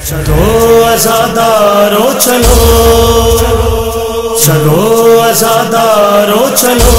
چلو عزادارو چلو، چلو عزادارو چلو،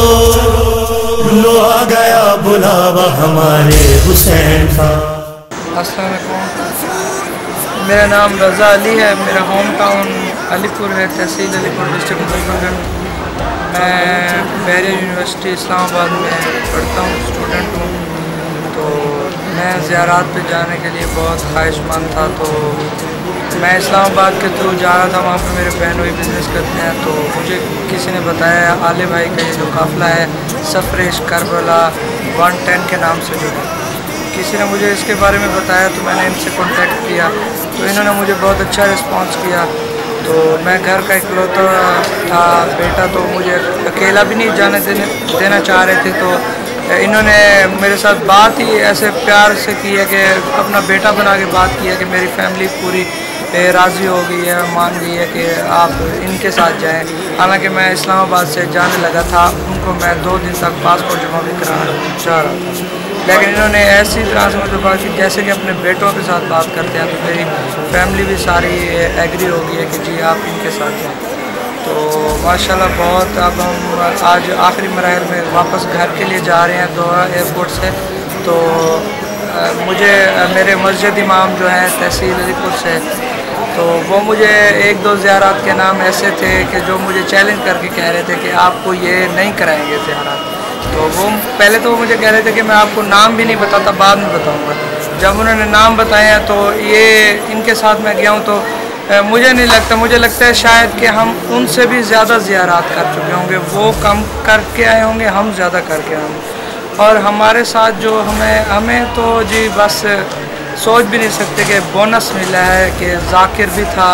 لو آ گیا بلاوا ہمارے حسین کا۔ السلام علیکم، میرا نام رضا علی ہے، میرا ہوم ٹاؤن علی پور ہے، تحصیل علی پور، ڈسٹرکٹ مظفرگڑھ۔ میں بحریہ یونیورسٹی اسلام آباد میں پڑھتا ہوں، اسٹوڈنٹ ہوں۔ تو میں زیارات پہ جانے کے لیے بہت خواہش مند تھا، تو میں اسلام آباد کے تھرو جا رہا تھا، وہاں پہ میرے بہن بھائی بزنس کرتے ہیں، تو مجھے کسی نے بتایا عالے بھائی کا یہ جو قافلہ ہے سفر عشق کربلا 110 کے نام سے جو ہے، کسی نے مجھے اس کے بارے میں بتایا، تو میں نے ان سے کانٹیکٹ کیا، تو انہوں نے مجھے بہت اچھا رسپانس کیا۔ تو میں گھر کا اکلوتا تھا بیٹا، تو مجھے اکیلا بھی نہیں جانے دینا چاہ رہے تھے، تو انہوں نے میرے ساتھ بات ہی ایسے پیار سے کی ہے کہ اپنا بیٹا بنا کے بات کی ہے کہ میری فیملی پوری راضی ہو گئی ہے، مان گئی ہے کہ آپ ان کے ساتھ جائیں۔ حالانکہ میں اسلام آباد سے جانے لگا تھا، ان کو میں 2 دن تک پاسپورٹ جمع بھی کرانا چاہ رہا تھا، لیکن انہوں نے ایسی طرح سے مجھے بات کی جیسے کہ اپنے بیٹوں کے ساتھ بات کرتے ہیں، تو میری فیملی بھی ساری ایگری ہو گئی ہے کہ جی آپ ان کے ساتھ جائیں۔ تو ماشاءاللہ بہت، اب ہم آج آخری مراحل میں واپس گھر کے لیے جا رہے ہیں دوحہ ایئرپورٹ سے۔ تو مجھے میرے مسجد امام جو ہیں تحصیل علی پور سے، تو وہ مجھے 1-2 زیارات کے نام ایسے تھے کہ جو مجھے چیلنج کر کے کہہ رہے تھے کہ آپ کو یہ نہیں کرائیں گے زیارات۔ تو وہ پہلے تو وہ مجھے کہہ رہے تھے کہ میں آپ کو نام بھی نہیں بتاتا، بعد میں بتاؤں گا۔ جب انہوں نے نام بتایا ہیں تو یہ ان کے ساتھ میں گیا ہوں، تو مجھے نہیں لگتا، مجھے لگتا ہے شاید کہ ہم ان سے بھی زیادہ زیارات کر چکے ہوں گے، وہ کم کر کے آئے ہوں گے، ہم زیادہ کر کے آئے ہوں گے۔ اور ہمارے ساتھ جو ہمیں تو جی بس سوچ بھی نہیں سکتے کہ بونس ملا ہے کہ ذاکر بھی تھا،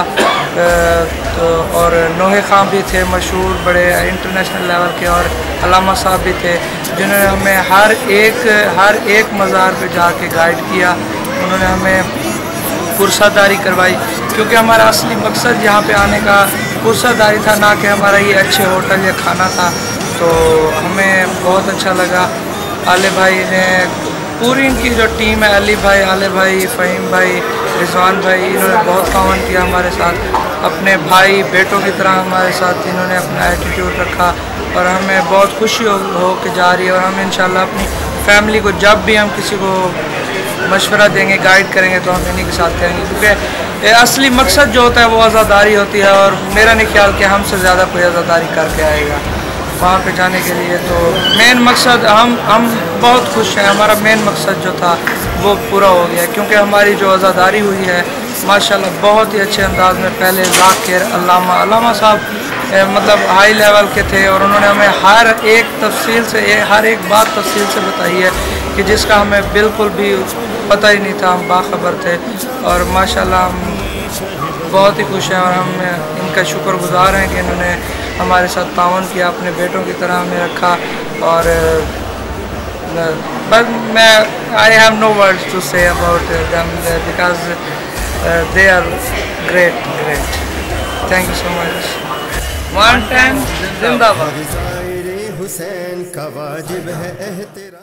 اور نوح خان بھی تھے مشہور بڑے انٹرنیشنل لیول کے، اور علامہ صاحب بھی تھے جنہوں نے ہمیں ہر ایک مزار پہ جا کے گائیڈ کیا۔ انہوں نے ہمیں پرسہ داری کروائی، کیونکہ ہمارا اصلی مقصد یہاں پہ آنے کا پرسہ داری تھا، نہ کہ ہمارا یہ اچھے ہوٹل یا کھانا تھا۔ تو ہمیں بہت اچھا لگا۔ عالے بھائی نے پوری ان کی جو ٹیم ہے، علی بھائی، عالے بھائی، فہیم بھائی، رضوان بھائی، انہوں نے بہت تعاون کیا ہمارے ساتھ، اپنے بھائی بیٹوں کی طرح ہمارے ساتھ انہوں نے اپنا ایٹیٹیوڈ رکھا، اور ہمیں بہت خوشی ہو کے جا رہی ہے۔ اور ہم انشاءاللہ اپنی فیملی کو جب بھی ہم کسی کو مشورہ دیں گے، گائیڈ کریں گے، تو ہم انہیں کے ساتھ کریں گے، کیونکہ اصلی مقصد جو ہوتا ہے وہ عزاداری ہوتی ہے، اور میرا نہیں خیال کہ ہم سے زیادہ کوئی عزاداری کر کے آئے گا وہاں پہ جانے کے لیے۔ تو مین مقصد ہم بہت خوش ہیں، ہمارا مین مقصد جو تھا وہ پورا ہو گیا، کیونکہ ہماری جو عزاداری ہوئی ہے ماشاءاللہ بہت ہی اچھے انداز میں۔ پہلے ذاکر علامہ صاحب مطلب ہائی لیول کے تھے، اور انہوں نے ہمیں ہر ایک بات تفصیل سے بتائی ہے کہ جس کا ہمیں بالکل بھی پتہ ہی نہیں تھا، ہم باخبر تھے۔ اور ماشاءاللہ ہم بہت ہی خوش ہیں، اور ہم ان کا شکر گزار ہیں کہ انہوں نے ہمارے ساتھ تعاون کیا، اپنے بیٹوں کی طرح ہمیں رکھا۔ اور بس I have no words to say about them because they are great. Thank you so much. 110 زندہ باد۔